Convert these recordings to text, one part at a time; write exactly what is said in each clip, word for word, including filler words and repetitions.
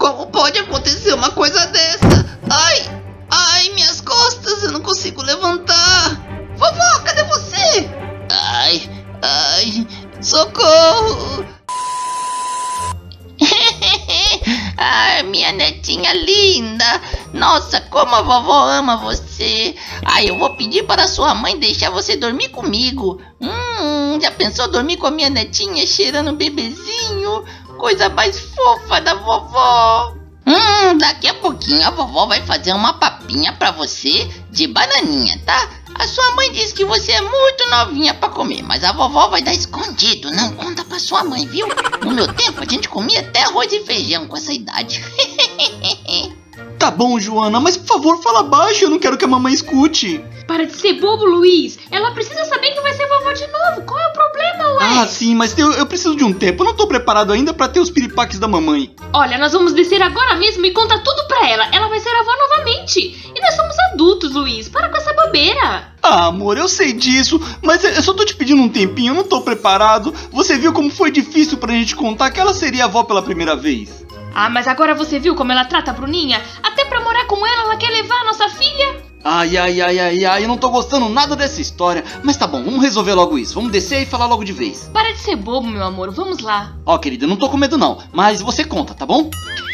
Como pode acontecer uma coisa dessa? Ai, ai, minhas costas, eu não consigo levantar. Vovó, cadê você? Ai, ai, socorro. Ai, minha netinha linda. Nossa, como a vovó ama você. Ai, eu vou pedir para sua mãe deixar você dormir comigo. Hum, já pensou dormir com a minha netinha cheirando bebezinho? Coisa mais fofa da vovó. Hum, daqui a pouquinho a vovó vai fazer uma papinha pra você de bananinha, tá? A sua mãe disse que você é muito novinha pra comer, mas a vovó vai dar escondido. Não conta pra sua mãe, viu? No meu tempo a gente comia até arroz e feijão com essa idade. Tá bom, Joana, mas por favor fala baixo, eu não quero que a mamãe escute. Para de ser bobo, Luiz. Ela precisa saber que vai ser vovó de novo. Qual é o problema, ué? Ah, sim, mas eu, eu preciso de um tempo. Eu não tô preparado ainda pra ter os piripaques da mamãe. Olha, nós vamos descer agora mesmo e contar tudo pra ela. Ela vai ser avó novamente. E nós somos adultos, Luiz. Para com essa bobeira. Ah, amor, eu sei disso, mas eu só tô te pedindo um tempinho, eu não tô preparado. Você viu como foi difícil pra gente contar que ela seria avó pela primeira vez. Ah, mas agora você viu como ela trata a Bruninha? Até pra morar com ela, ela quer levar a nossa filha. Ai, ai, ai, ai, ai, eu não tô gostando nada dessa história. Mas tá bom, vamos resolver logo isso. Vamos descer e falar logo de vez. Para de ser bobo, meu amor, vamos lá. Ó, querida, eu não tô com medo não, mas você conta, tá bom?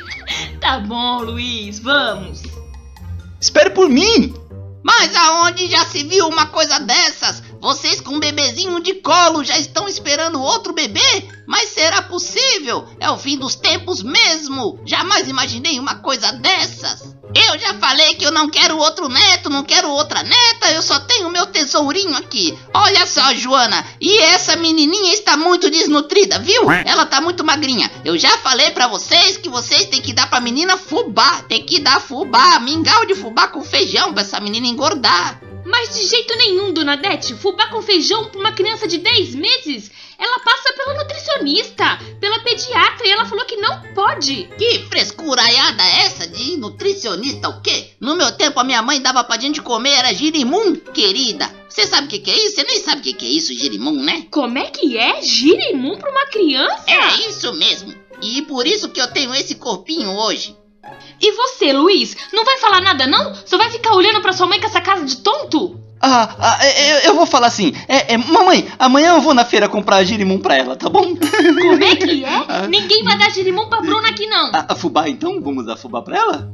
Tá bom, Luiz, vamos. Espere por mim. Mas aonde já se viu uma coisa dessas? Vocês com um bebezinho de colo já estão esperando outro bebê? Mas será possível? É o fim dos tempos mesmo. Jamais imaginei uma coisa dessas. Eu já falei que eu não quero outro neto, não quero outra neta, eu só tenho meu tesourinho aqui. Olha só, Joana, e essa menininha está muito desnutrida, viu? Ela tá muito magrinha. Eu já falei pra vocês que vocês têm que dar pra menina fubá. Tem que dar fubá, mingau de fubá com feijão pra essa menina engordar. Mas de jeito nenhum, dona Dete. Fubá com feijão pra uma criança de dez meses? Ela passa pela nutricionista, pela pediatra, e ela falou que não pode. Que frescuraiada é essa de nutricionista o quê? No meu tempo a minha mãe dava pra gente comer, era girimum, querida. Você sabe o que, que é isso? Você nem sabe o que, que é isso, girimum, né? Como é que é? Girimum pra uma criança? É isso mesmo. E por isso que eu tenho esse corpinho hoje. E você, Luiz, não vai falar nada não? Só vai ficar olhando pra sua mãe com essa cara de tonto? Ah, ah eu, eu vou falar assim. É, é, mamãe, amanhã eu vou na feira comprar girimum pra ela, tá bom? Como é que é? Ah. Ninguém vai dar girimum pra Bruna aqui não. A, a fubá então? Vamos dar fubá pra ela?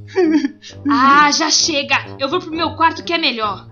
Ah, já chega. Eu vou pro meu quarto que é melhor.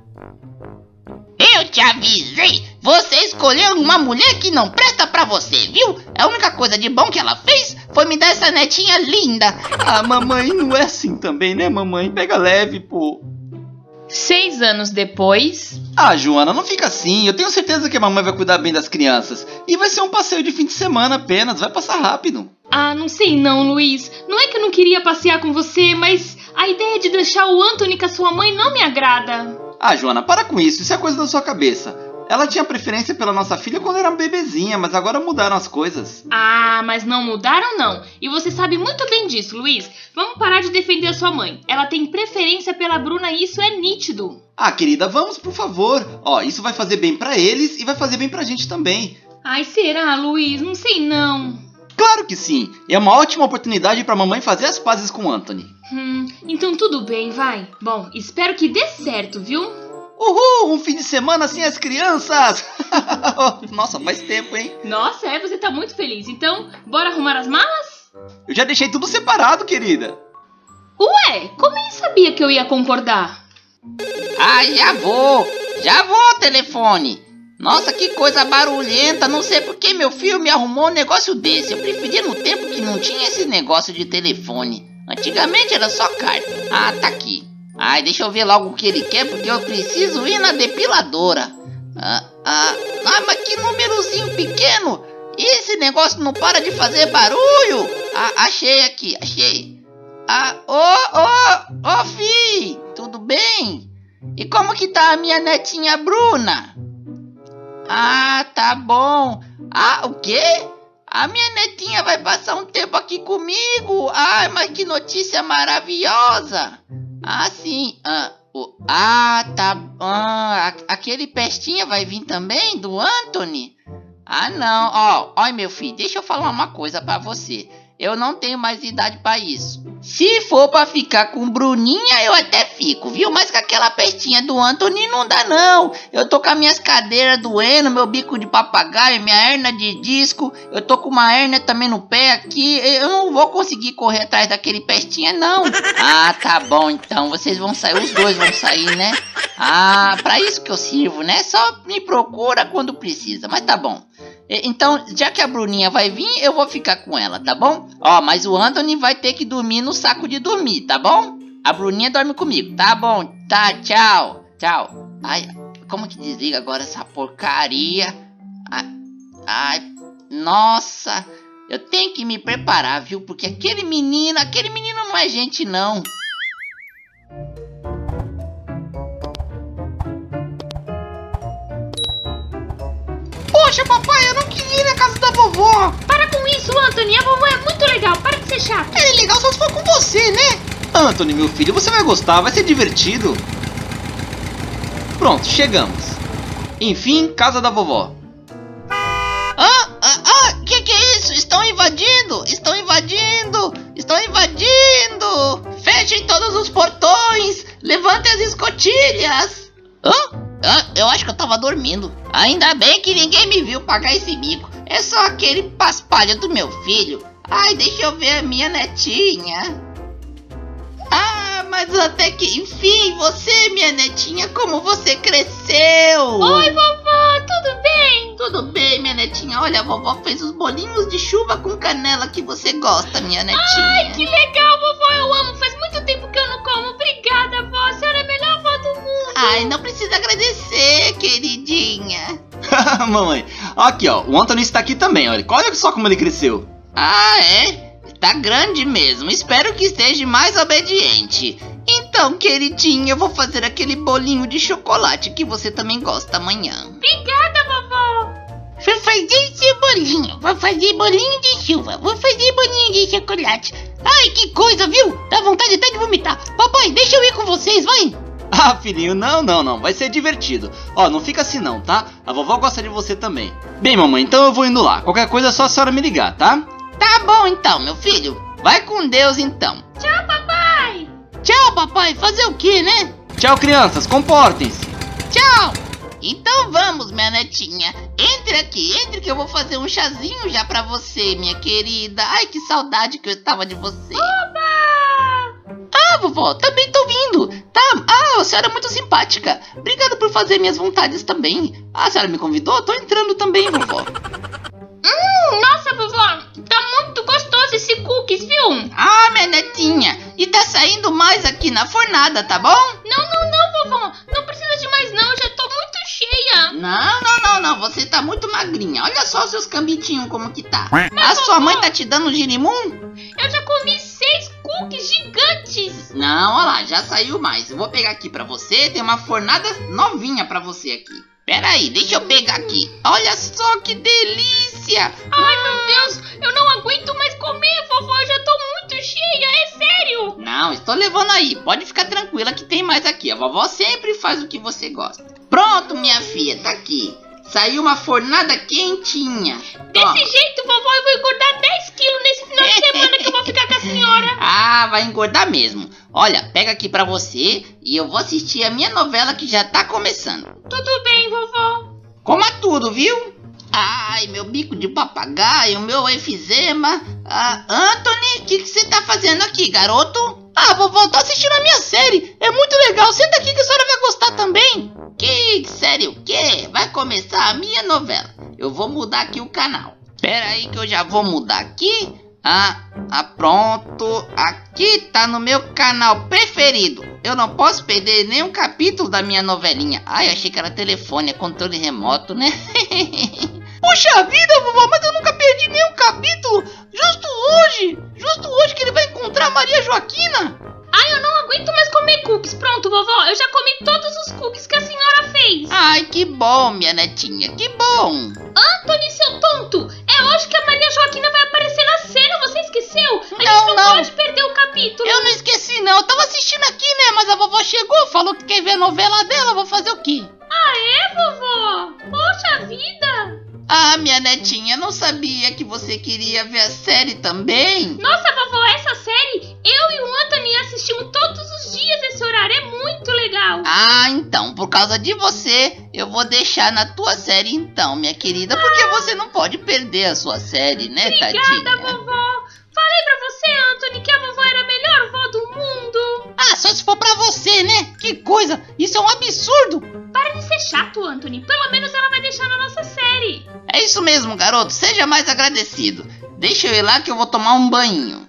Eu te avisei. Você escolheu uma mulher que não presta pra você, viu? A única coisa de bom que ela fez foi me dar essa netinha linda. Ah, mamãe, não é assim também, né, mamãe? Pega leve, pô. Seis anos depois... Ah, Joana, não fica assim. Eu tenho certeza que a mamãe vai cuidar bem das crianças. E vai ser um passeio de fim de semana apenas. Vai passar rápido. Ah, não sei não, Luiz. Não é que eu não queria passear com você, mas a ideia de deixar o Anthony com a sua mãe não me agrada. Ah, Joana, para com isso. Isso é coisa da sua cabeça. Ela tinha preferência pela nossa filha quando era bebezinha, mas agora mudaram as coisas. Ah, mas não mudaram não. E você sabe muito bem disso, Luiz. Vamos parar de defender a sua mãe. Ela tem preferência pela Bruna e isso é nítido. Ah, querida, vamos, por favor. Ó, isso vai fazer bem pra eles e vai fazer bem pra gente também. Ai, será, Luiz? Não sei não. Claro que sim. É uma ótima oportunidade pra mamãe fazer as pazes com o Anthony. Hum, então tudo bem, vai. Bom, espero que dê certo, viu? Uhul, um fim de semana sem as crianças. Nossa, faz tempo, hein? Nossa, é, você tá muito feliz. Então, bora arrumar as malas? Eu já deixei tudo separado, querida. Ué, como ele sabia que eu ia concordar? Ah, já vou. Já vou, telefone. Nossa, que coisa barulhenta. Não sei por que meu filho me arrumou um negócio desse. Eu preferia no tempo que não tinha esse negócio de telefone. Antigamente era só carta. Ah, tá aqui. Ai, deixa eu ver logo o que ele quer, porque eu preciso ir na depiladora. Ah, ah, ah, mas que númerozinho pequeno. E esse negócio não para de fazer barulho. Ah, achei aqui, achei. Ah, ô, ô, ô, fi, tudo bem? E como que tá a minha netinha Bruna? Ah, tá bom. Ah, o quê? A minha netinha vai passar um tempo aqui comigo. Ai, mas que notícia maravilhosa. Ah, sim. Ah, o, ah tá. Ah, aquele pestinha vai vir também do Anthony? Ah, não. Ó, ó, meu filho, deixa eu falar uma coisa pra você. Eu não tenho mais idade pra isso. Se for pra ficar com Bruninha, eu até fico, viu? Mas com aquela pestinha do Anthony não dá não. Eu tô com as minhas cadeiras doendo, meu bico de papagaio, minha hernia de disco. Eu tô com uma hernia também no pé aqui. Eu não vou conseguir correr atrás daquele pestinha não. Ah, tá bom então. Vocês vão sair, os dois vão sair, né? Ah, pra isso que eu sirvo, né? Só me procura quando precisa, mas tá bom. Então, já que a Bruninha vai vir, eu vou ficar com ela, tá bom? Ó, mas o Anthony vai ter que dormir no saco de dormir, tá bom? A Bruninha dorme comigo, tá bom? Tá, tchau, tchau. Ai, como que desliga agora essa porcaria? Ai, ai, nossa, eu tenho que me preparar, viu? Porque aquele menino, aquele menino não é gente, não. Poxa, papai, eu não queria ir na casa da vovó. Para com isso, Anthony. A vovó é muito legal. Para de ser chato. Ela é legal só se for com você, né? Anthony, meu filho, você vai gostar, vai ser divertido. Pronto, chegamos. Enfim, casa da vovó. Ah, ah, ah, que que é isso? Estão invadindo, estão invadindo, estão invadindo. Fechem todos os portões, levantem as escotilhas. Hã? Ah, eu acho que eu tava dormindo. Ainda bem que ninguém me viu pagar esse bico. É só aquele paspalho do meu filho. Ai, deixa eu ver a minha netinha. Ah, mas até que enfim, você, minha netinha, como você cresceu. Oi, vovó, tudo bem? Tudo bem, minha netinha. Olha, a vovó fez os bolinhos de chuva com canela que você gosta, minha netinha. Ai, que legal, vovó, eu amo. Faz muito tempo que eu não como. Obrigada, vó. A senhora é a melhor avó do mundo. Ai, não precisa agradecer, queridinha. Mamãe, aqui ó, o Anthony está aqui também, olha, olha só como ele cresceu. Ah, é? Tá grande mesmo, espero que esteja mais obediente. Então, queridinha, eu vou fazer aquele bolinho de chocolate que você também gosta amanhã. Obrigada, vovó. Vou fazer esse bolinho, vou fazer bolinho de chuva, vou fazer bolinho de chocolate. Ai, que coisa, viu? Dá vontade até de vomitar. Papai, deixa eu ir com vocês, vai. Ah, filhinho, não, não, não, vai ser divertido. Ó, não fica assim não, tá? A vovó gosta de você também. Bem, mamãe, então eu vou indo lá. Qualquer coisa é só a senhora me ligar, tá? Tá bom então, meu filho. Vai com Deus então. Tchau, papai. Tchau, papai. Fazer o quê, né? Tchau, crianças, comportem-se. Tchau. Então vamos, minha netinha. Entre aqui, entre que eu vou fazer um chazinho já pra você, minha querida. Ai, que saudade que eu estava de você. Oba! Ah, vovó, também tô vindo. Tá, ah, a senhora é muito simpática. Obrigado por fazer minhas vontades também. Ah, a senhora me convidou? Tô entrando também, vovó. Hum, nossa, vovó, tá muito gostoso esse cookies, viu? Ah, minha netinha, e tá saindo mais aqui na fornada, tá bom? Não, não, não, vovó, não precisa de mais não, eu já tô muito cheia. Não, não, não, não, você tá muito magrinha. Olha só os seus cambitinhos como que tá. Mas, a sua vovó, mãe tá te dando girimum? Eu já comi seis cookies gigantes. Não, olha lá, já saiu mais. Eu vou pegar aqui pra você, tem uma fornada novinha pra você aqui. Pera aí, deixa eu pegar aqui. Olha só que delícia. Ai, meu Deus, eu não aguento mais comer, vovó, eu já tô muito cheia, é sério. Não, estou levando aí, pode ficar tranquila que tem mais aqui. A vovó sempre faz o que você gosta. Pronto, minha filha, tá aqui. Saiu uma fornada quentinha. Desse Toma. jeito, vovó, eu vou engordar dez quilos nesse final de semana que eu vou ficar com a senhora. Ah, vai engordar mesmo. Olha, pega aqui pra você e eu vou assistir a minha novela que já tá começando. Tudo bem, vovó. Coma tudo, viu? Ai, meu bico de papagaio, meu efizema. Ah, Anthony, o que você tá fazendo aqui, garoto? Ah, vovó, tô assistindo a minha série. É muito legal. Senta aqui que a senhora vai gostar também. Que série o quê? Vai começar a minha novela. Eu vou mudar aqui o canal. Pera aí que eu já vou mudar aqui. Ah, ah, pronto. Aqui tá no meu canal preferido. Eu não posso perder nenhum capítulo da minha novelinha. Ai, eu achei que era telefone, é controle remoto, né? Puxa vida, vovó, mas eu nunca perdi nenhum capítulo. Justo hoje, justo hoje que ele vai encontrar a Maria Joaquina. Ai, eu não aguento mais comer cookies. Pronto, vovó, eu já comi todos os cookies que a senhora fez. Ai, que bom, minha netinha, que bom. Anthony, seu tonto, é hoje que a Maria Joaquina vai aparecer na cena, você esqueceu? A gente Não, não, não. pode perder o capítulo. Eu não esqueci não, eu tava assistindo aqui, né? Mas a vovó chegou, falou que quer ver a novela dela, vou fazer o quê? Ah, é, vovó? Poxa vida. Ah, minha netinha, não sabia que você queria ver a série também? Nossa, vovó, essa série, eu e o Anthony assistimos todos os dias esse horário, é muito legal. Ah, então, por causa de você, eu vou deixar na tua série então, minha querida, porque você não pode perder a sua série, né, Obrigada, tadinha? vovó. Falei pra você, Anthony, que a vovó era a melhor vó do mundo. Ah, só se for pra você, né? Que coisa, isso é um absurdo. Para de ser chato, Anthony, pelo menos ela vai deixar na nossa série. É isso mesmo, garoto, seja mais agradecido. Deixa eu ir lá que eu vou tomar um banho.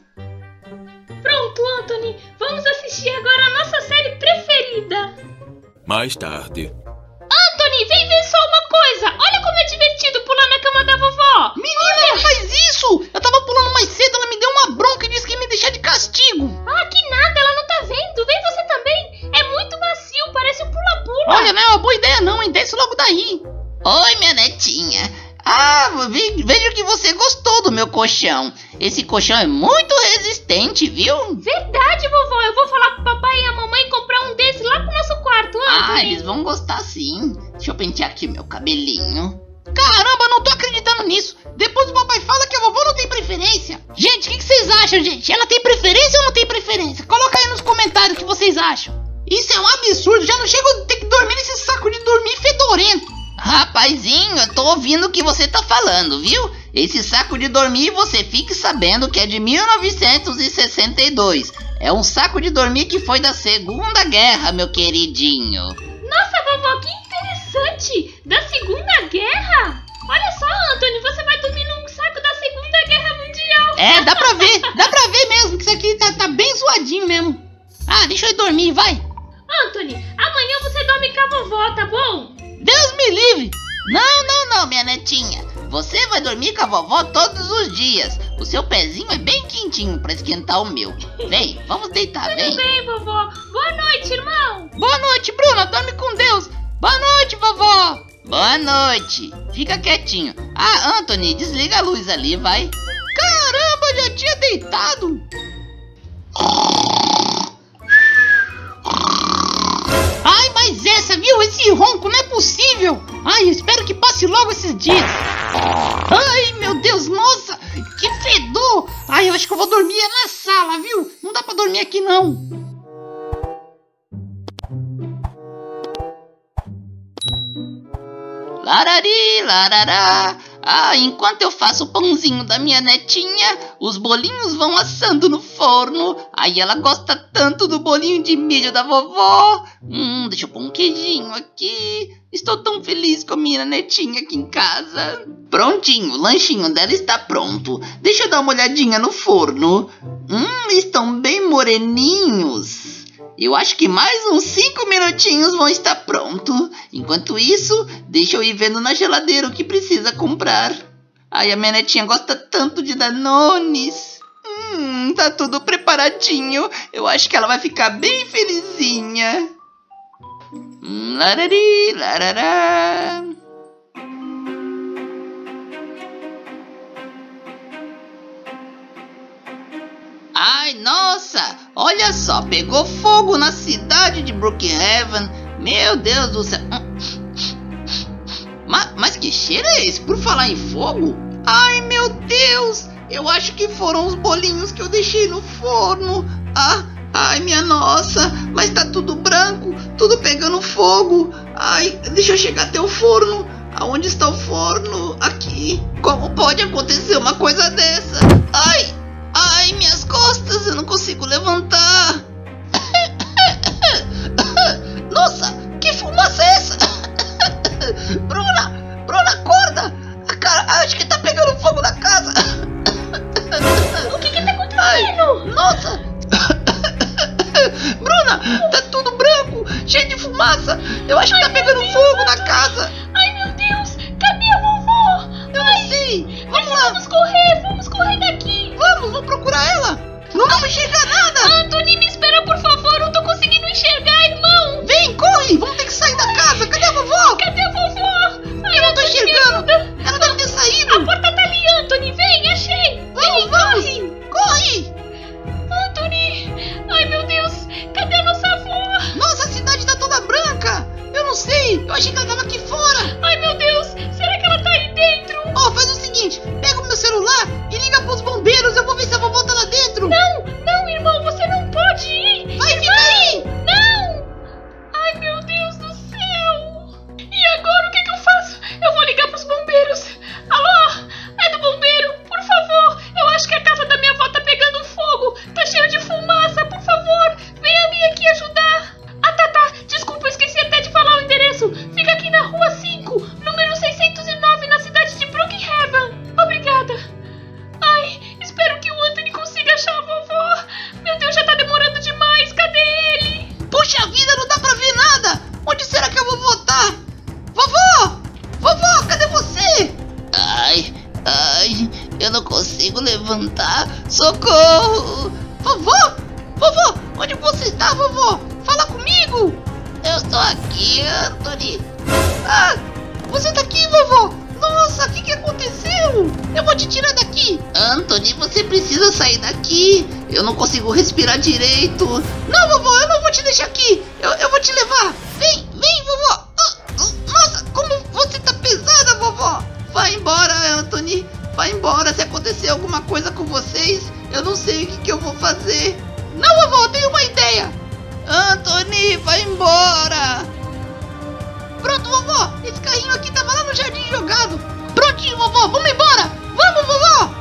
Pronto, Anthony, vamos assistir agora a nossa série preferida. Mais tarde. Anthony, vem ver só uma coisa. Olha como é divertido pular na cama da vovó. Menina, não faz isso! Eu tava pulando mais cedo, ela me deu uma bronca e disse que ia me deixar de castigo. Ah, que nada, ela não tá vendo. Vem você também. É muito macio, parece um pula-pula. Olha, não é uma boa ideia não, hein? Desce logo daí. Oi, minha netinha. Ah, ve- vejo que você gostou do meu colchão. Esse colchão é muito resistente, viu? Verdade, vovó. Eu vou falar pro papai e a mamãe comprar um desse lá pro nosso quarto, Anthony. Ah, eles vão gostar sim. Deixa eu pentear aqui meu cabelinho. Caramba, não tô acreditando nisso. Depois o papai fala que a vovó não tem preferência. Gente, o que, que vocês acham, gente? Ela tem preferência ou não tem preferência? Coloca aí nos comentários o que vocês acham. Isso é um absurdo. Já não chego a ter que dormir nesse saco de dormir fedorento. Rapazinho, eu tô ouvindo o que você tá falando, viu? Esse saco de dormir, você fique sabendo que é de mil novecentos e sessenta e dois. É um saco de dormir que foi da Segunda Guerra, meu queridinho. Nossa, vovó, que interessante. Da Segunda Guerra? Olha só, Anthony, você vai dormir num saco da Segunda Guerra Mundial. É, dá pra ver, dá pra ver mesmo que isso aqui tá, tá bem zoadinho mesmo. Ah, deixa eu ir dormir, vai. Anthony, amanhã você dorme com a vovó, tá bom? Deus me livre. Não, não, não, minha netinha. Você vai dormir com a vovó todos os dias. O seu pezinho é bem quentinho pra esquentar o meu. Vem, vamos deitar, Tudo vem. bem, vovó. Boa noite, irmão. Boa noite, Bruna. Dorme com Deus. Boa noite, vovó. Boa noite. Fica quietinho. Ah, Anthony, desliga a luz ali, vai. Caramba, já tinha deitado. Ai, mas essa, viu? Esse ronco não é possível. Ai, espero que passe logo esses dias. Ai, meu Deus, nossa, que fedor. Ai, eu acho que eu vou dormir na sala, viu? Não dá pra dormir aqui, não. Larari, larará. Ah, enquanto eu faço o pãozinho da minha netinha, os bolinhos vão assando no forno. Aí ela gosta tanto do bolinho de milho da vovó. Hum, deixa eu pôr um queijinho aqui. Estou tão feliz com a minha netinha aqui em casa. Prontinho, o lanchinho dela está pronto. Deixa eu dar uma olhadinha no forno. Hum, estão bem moreninhos. Eu acho que mais uns cinco minutinhos vão estar pronto. Enquanto isso, deixa eu ir vendo na geladeira o que precisa comprar. Ai, a minha netinha gosta tanto de Danones. Hum, tá tudo preparadinho. Eu acho que ela vai ficar bem felizinha. Hum, larari, larará. Ai, nossa, olha só, pegou fogo na cidade de Brookhaven. Meu Deus do céu. Mas, mas que cheiro é esse? Por falar em fogo? Ai, meu Deus, eu acho que foram os bolinhos que eu deixei no forno. Ah, ai, minha nossa, mas tá tudo branco, tudo pegando fogo. Ai, deixa eu chegar até o forno. Aonde está o forno? Aqui. Como pode acontecer uma coisa dessa? Ai, ai, minhas costas, eu não consigo levantar. Nossa, que fumaça é essa? Bruna, Bruna, acorda. A cara, acho que tá pegando fogo na casa. O que que tá acontecendo? Ai, nossa. Bruna, tá tudo branco, cheio de fumaça. Eu acho que tá pegando fogo na casa. Ai, meu Deus, cadê a vovó? Eu não sei. Vamos lá. Vamos correr, vamos correr daqui. Vamos, vamos procurar ela. Não dá pra enxergar nada. Antony, me espera, por favor, não tô conseguindo enxergar, irmão. Vem, corre, vamos ter que sair da casa. Cadê a vovó? Cadê a vovó? Ai, Eu não tô enxergando. querida. Ela deve ter A saído. porta tá ali, Antony, vem, achei. Vamos, Vem, vamos. corre. Corre. Antony, ai, meu Deus, cadê a nossa avó? Nossa, a cidade tá toda branca. Eu não sei, eu achei que ela tava aqui fora. Ai, meu Deus, será que ela tá aí dentro? levantar. Socorro! Vovó! Vovó! Onde você está, vovó? Fala comigo! Eu estou aqui, Anthony. Ah! Você tá aqui, vovó? Nossa, o que, que aconteceu? Eu vou te tirar daqui. Anthony, você precisa sair daqui. Eu não consigo respirar direito. Não, vovó, eu não vou te deixar aqui. Eu, eu vou te levar. Vem, vem, vovó. Nossa, como você tá pesada, vovó. Vai embora, Anthony. Vai embora. Se acontecer alguma coisa com vocês, eu não sei o que, que eu vou fazer. Não, vovó, eu tenho uma ideia. Anthony, vai embora. Pronto, vovó. Esse carrinho aqui tava lá no jardim jogado. Prontinho, vovó. Vamos embora. Vamos, vovó.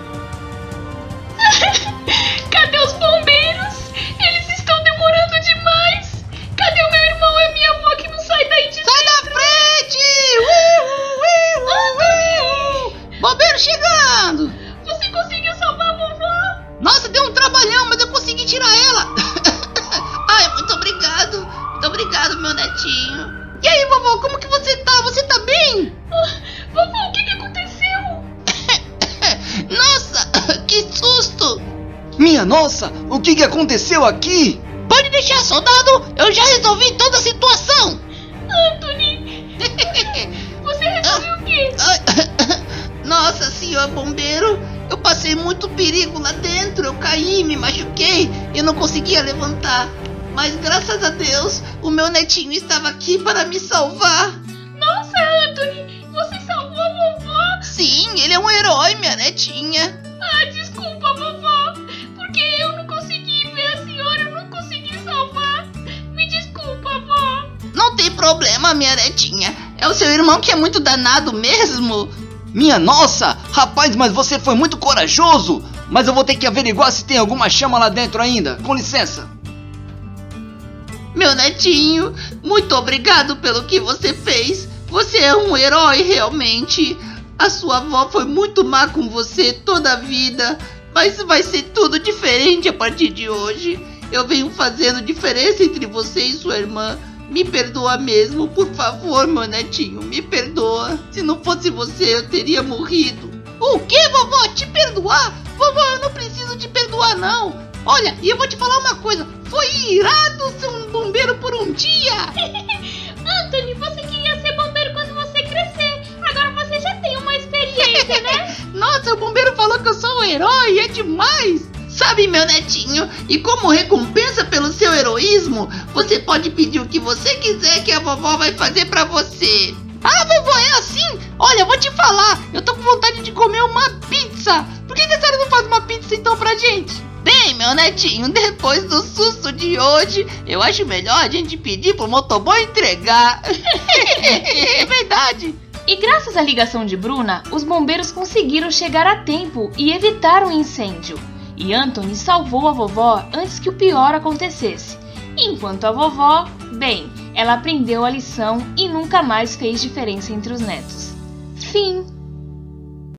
Cadê os bombeiros? Eles estão demorando demais. Cadê o meu irmão e a minha avó que não sai daí de Sai dentro? da frente! Ui, ui, ui, ui. Bombeiro chegando! Você conseguiu salvar a vovó? Nossa, deu um trabalhão, mas eu consegui tirar ela. Ai, muito obrigado. Muito obrigado, meu netinho. E aí, vovó, como que você tá? Você tá bem? Oh, vovó, o que que aconteceu? Nossa, que susto! Minha nossa, o que que aconteceu aqui? Pode deixar, soldado. Eu já resolvi toda a situação. Anthony, você resolveu o quê? Nossa, senhor bombeiro, eu passei muito perigo lá dentro. Eu caí, me machuquei e não conseguia levantar. Mas graças a Deus, o meu netinho estava aqui para me salvar. Nossa, Anthony, você salvou a vovó? Sim, ele é um herói, minha netinha. Ah, desculpa, vovó, porque eu não consegui ver a senhora, eu não consegui salvar. Me desculpa, vó. Não tem problema, minha netinha. É o seu irmão que é muito danado mesmo. Minha nossa, rapaz, mas você foi muito corajoso. Mas eu vou ter que averiguar se tem alguma chama lá dentro ainda. Com licença. Meu netinho, muito obrigado pelo que você fez. Você é um herói, realmente. A sua avó foi muito má com você toda a vida, mas vai ser tudo diferente a partir de hoje. Eu venho fazendo diferença entre você e sua irmã. Me perdoa mesmo, por favor, meu netinho, me perdoa. Se não fosse você, eu teria morrido. O que, vovó? Te perdoar? Vovó, eu não preciso te perdoar, não. Olha, e eu vou te falar uma coisa. Foi irado ser um bombeiro por um dia. Anthony, você queria ser bombeiro quando você crescer. Agora você já tem uma experiência, né? Nossa, o bombeiro falou que eu sou um herói, é demais. Sabe, meu netinho, e como recompensa pelo seu heroísmo, você pode pedir o que você quiser que a vovó vai fazer pra você. Ah, vovó, é assim? Olha, eu vou te falar, eu tô com vontade de comer uma pizza. Por que, que a senhora não faz uma pizza então pra gente? Bem, meu netinho, depois do susto de hoje, eu acho melhor a gente pedir pro motoboy entregar. É verdade. E graças à ligação de Bruna, os bombeiros conseguiram chegar a tempo e evitar o incêndio. E Anthony salvou a vovó antes que o pior acontecesse. Enquanto a vovó, bem, ela aprendeu a lição e nunca mais fez diferença entre os netos. Fim.